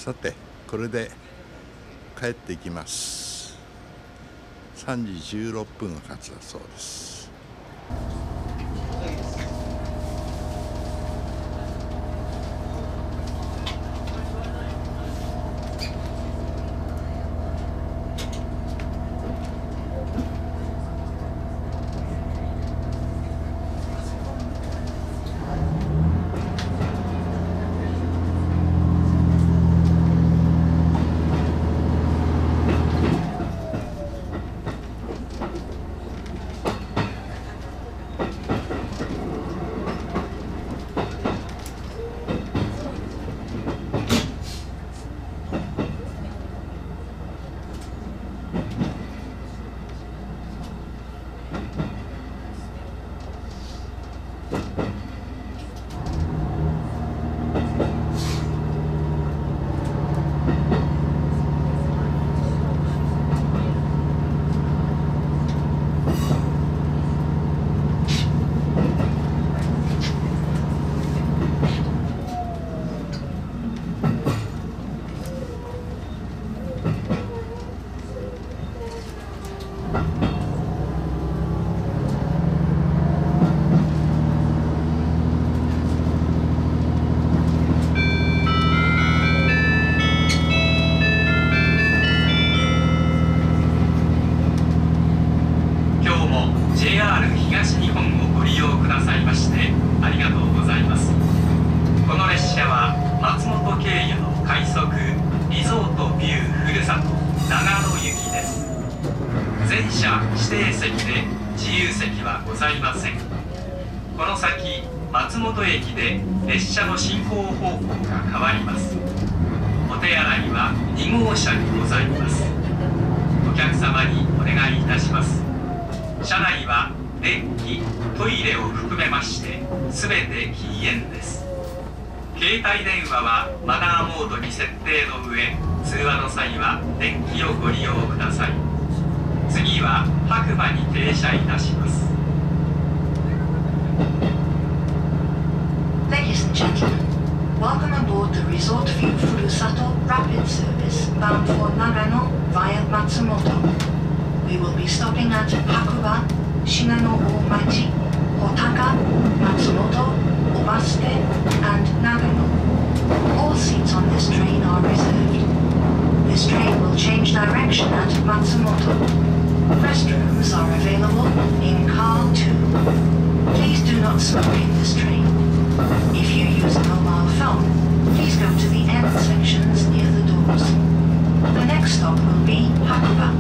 さてこれで帰っていきます。3時16分が発だそうです。 JR 東日本をご利用くださいましてありがとうございます。この列車は松本経由の快速リゾートビューふるさと長野行きです。全車指定席で自由席はございません。この先松本駅で列車の進行方向が変わります。お手洗いは2号車にございます。お客様にお願いいたします。車内は電気、トイレを含めまして全て禁煙です。携帯電話はマナーモードに設定の上、通話の際は電気をご利用ください。次は白馬に停車いたします。 Ladies and gentlemen, welcome aboard the Resort View Furusato Rapid Service bound for Nagano via Matsumoto.We will be stopping at Hakuba, Shinano-Omachi, Otaka, Matsumoto, Obaste, and Nagano. All seats on this train are reserved. This train will change direction at Matsumoto. Restrooms are available in car 2. Please do not smoke in this train. If you use a mobile phone, please go to the end sections near the doors. The next stop will be Hakuba.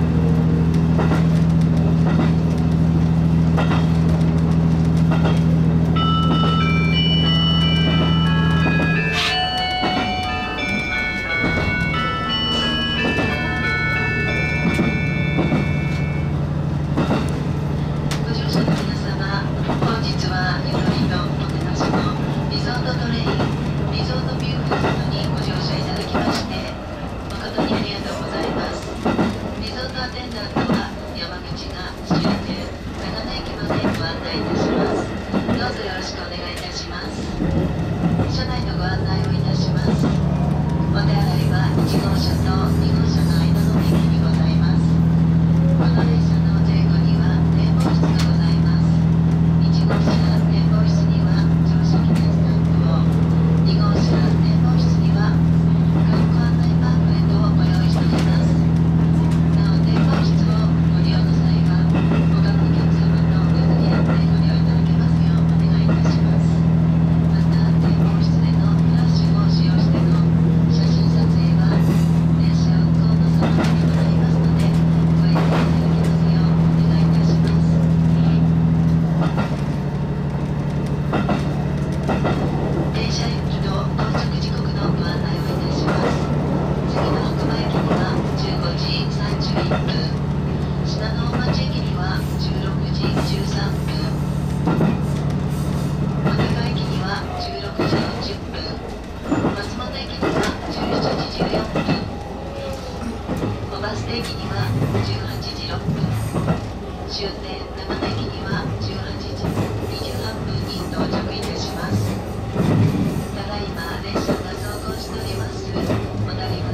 ただいま列車が走行しております。お乗り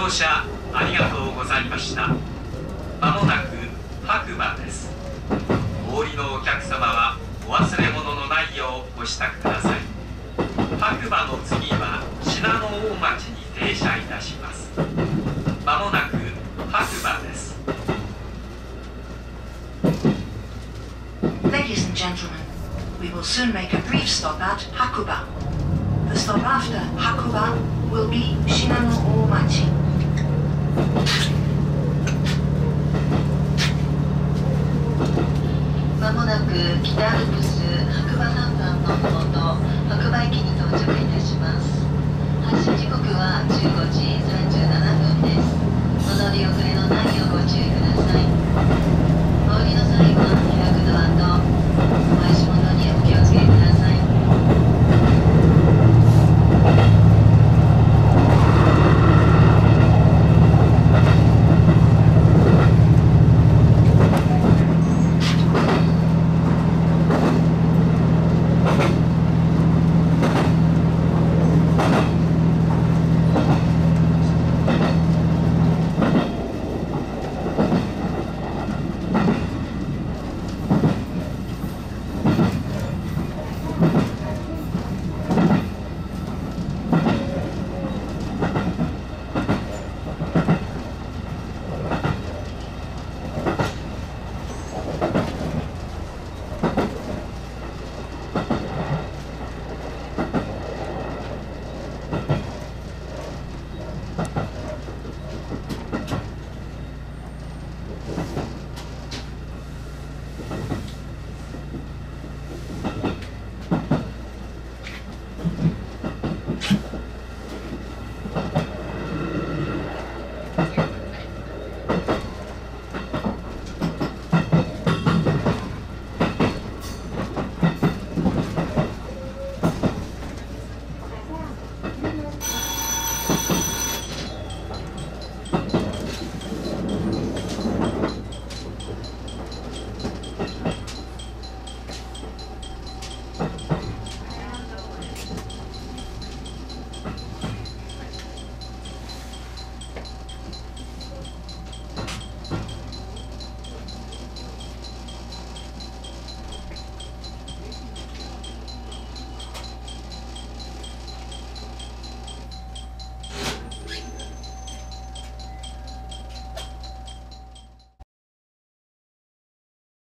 乗車ありがとうございました。まもなく白馬です。お降りのお客様はお忘れ物のないようご支度ください。白馬の次は信濃大町に停車いたします。まもなく白馬です。 Ladies and gentlemen, we will soon make a brief stop at Hakuba. The stop after Hakuba will be Shinano Omachi. まもなく北アルプス白馬三番のふもと白馬駅に到着いたします。発車時刻は15時37分です。お乗り遅れのないようご注意ください。お降りの際は開くドアとお足元にお気をつけください。